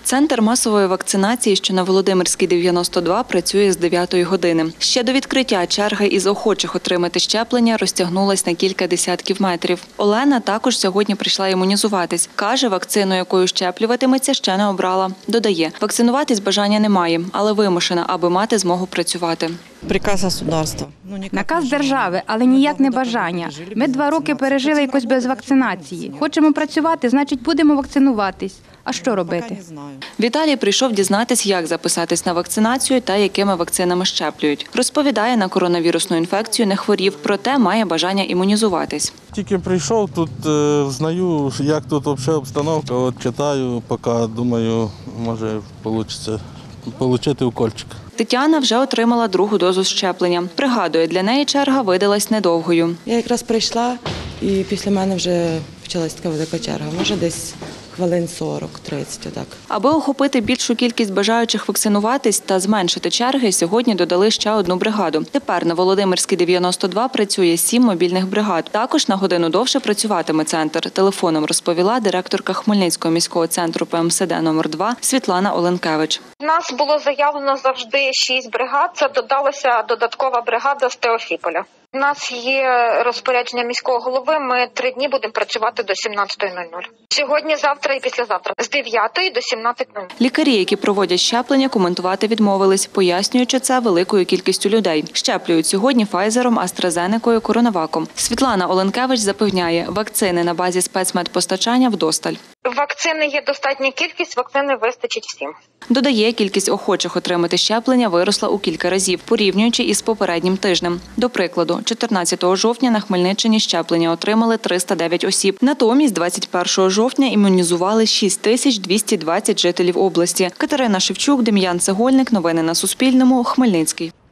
Центр масової вакцинації, що на Володимирській, 92, працює з 9 години. Ще до відкриття черги із охочих отримати щеплення розтягнулась на кілька десятків метрів. Олена також сьогодні прийшла імунізуватись. Каже, вакцину, якою щеплюватиметься, ще не обрала. Додає, вакцинуватись бажання немає, але вимушена, аби мати змогу працювати. Приказ государства. Наказ держави, але ніяк не бажання. Ми 2 роки пережили якось без вакцинації. Хочемо працювати, значить будемо вакцинуватись. А що робити? Віталій прийшов дізнатись, як записатись на вакцинацію та якими вакцинами щеплюють. Розповідає, на коронавірусну інфекцію не хворів, проте має бажання імунізуватись. Тільки прийшов, тут знаю, як тут взагалі обстановка, от читаю, поки думаю, може вийде отримати укольчик. Тетяна вже отримала 2-гу дозу щеплення. Пригадує, для неї черга видалась недовгою. Я якраз прийшла і після мене вже почалася така велика черга. Може десь хвилин 40-30 отак. Аби охопити більшу кількість бажаючих вакцинуватись та зменшити черги, сьогодні додали ще 1 бригаду. Тепер на Володимирській, 92 працює 7 мобільних бригад. Також на годину довше працюватиме центр. Телефоном розповіла директорка Хмельницького міського центру ПМСД номер 2 Світлана Оленкевич. У нас було заявлено завжди 6 бригад, це додалася додаткова бригада з Теофіполя. У нас є розпорядження міського голови, ми 3 дні будемо працювати до 17:00. Сьогодні, завтра і післязавтра. З 9 до 17:00. Лікарі, які проводять щеплення, коментувати відмовились, пояснюючи це великою кількістю людей. Щеплюють сьогодні Файзером, AstraZenecою, Коронаваком. Світлана Оленкевич запевняє, вакцини на базі спецмедпостачання вдосталь. Вакцини є достатня кількість, вакцини вистачить всім. Додає, кількість охочих отримати щеплення виросла у кілька разів, порівнюючи із попереднім тижнем. До прикладу, 14 жовтня на Хмельниччині щеплення отримали 309 осіб. Натомість 21 жовтня імунізували 6220 жителів області. Катерина Шевчук, Дем'ян Цегольник. Новини на Суспільному. Хмельницький.